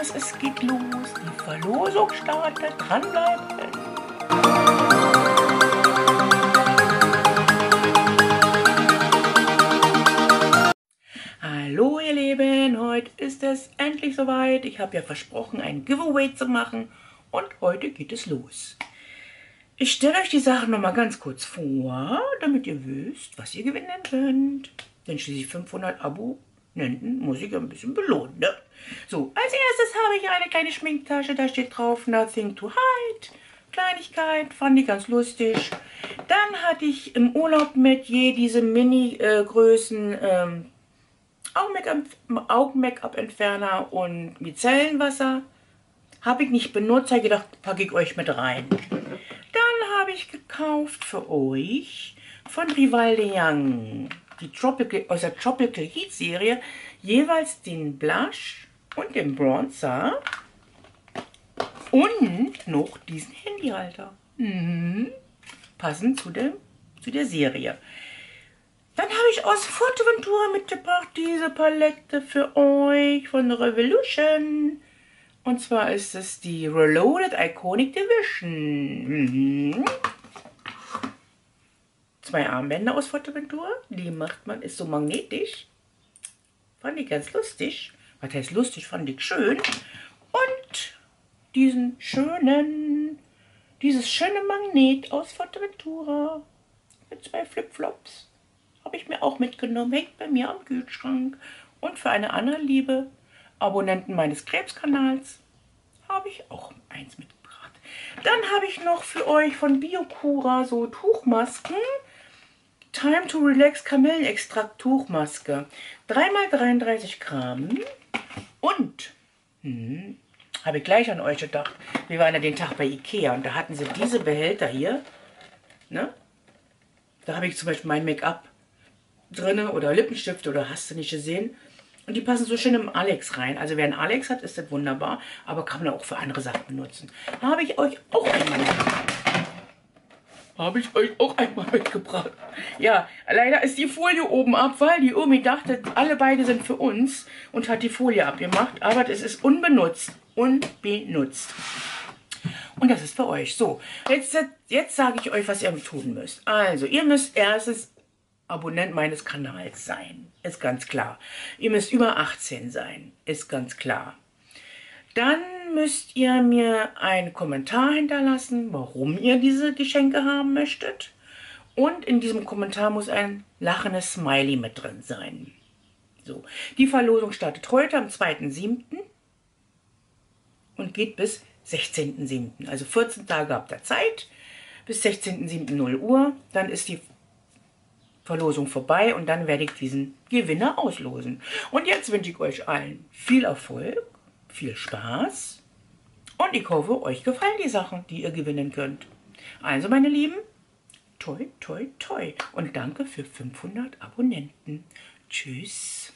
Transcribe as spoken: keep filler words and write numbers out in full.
Spaß, es geht los. Die Verlosung startet. Dranbleiben. Hallo ihr Lieben, heute ist es endlich soweit. Ich habe ja versprochen, ein Giveaway zu machen und heute geht es los. Ich stelle euch die Sachen noch mal ganz kurz vor, damit ihr wisst, was ihr gewinnen könnt. Denn schließlich fünfhundert Abonnenten muss ich ein bisschen belohnen, ne? So, als erstes habe ich eine kleine Schminktasche, da steht drauf Nothing to Hide. Kleinigkeit, fand ich ganz lustig. Dann hatte ich im Urlaub mit je diese Mini-Größen ähm, Augen-Make-up-Entferner und Micellenwasser. Habe ich nicht benutzt, habe gedacht, packe ich euch mit rein. Dann habe ich gekauft für euch von Rival de Young, die Tropical, aus der Tropical Heat Serie, jeweils den Blush und den Bronzer und noch diesen Handyhalter. Mhm. Passend zu, dem, zu der Serie. Dann habe ich aus Forteventura mitgebracht diese Palette für euch von Revolution. Und zwar ist es die Reloaded Iconic Division. Mhm. Zwei Armbänder aus Forteventura. Die macht man, ist so magnetisch. Fand ich ganz lustig. Was heißt lustig? Fand ich schön. Und diesen schönen, dieses schöne Magnet aus Forteventura mit zwei Flipflops. Habe ich mir auch mitgenommen. Hängt bei mir am Kühlschrank. Und für eine andere liebe Abonnenten meines Krebskanals habe ich auch eins mitgebracht. Dann habe ich noch für euch von Biocura so Tuchmasken. Time to Relax Kamillenextrakt Tuchmaske. drei mal dreiunddreißig Gramm. Und hm, habe ich gleich an euch gedacht. Wir waren ja den Tag bei Ikea und da hatten sie diese Behälter hier. Ne? Da habe ich zum Beispiel mein Make-up drinne oder Lippenstift oder hast du nicht gesehen. Und die passen so schön im Alex rein. Also wer einen Alex hat, ist das wunderbar. Aber kann man auch für andere Sachen benutzen. Da habe ich euch auch einmal habe ich euch auch einmal mitgebracht. Ja, leider ist die Folie oben ab, weil die Omi dachte, alle beide sind für uns und hat die Folie abgemacht. Aber es ist unbenutzt. Unbenutzt. Und das ist für euch. So, jetzt, jetzt sage ich euch, was ihr tun müsst. Also, ihr müsst erstens Abonnent meines Kanals sein. Ist ganz klar. Ihr müsst über achtzehn sein. Ist ganz klar. Dann müsst ihr mir einen Kommentar hinterlassen, warum ihr diese Geschenke haben möchtet. Und in diesem Kommentar muss ein lachendes Smiley mit drin sein. So. Die Verlosung startet heute am zweiten siebten und geht bis sechzehnten siebten Also vierzehn Tage habt ihr Zeit. Bis sechzehnten siebten null Uhr. Dann ist die Verlosung vorbei und dann werde ich diesen Gewinner auslosen. Und jetzt wünsche ich euch allen viel Erfolg, viel Spaß und ich hoffe, euch gefallen die Sachen, die ihr gewinnen könnt. Also meine Lieben, toi toi toi und danke für fünfhundert Abonnenten. Tschüss.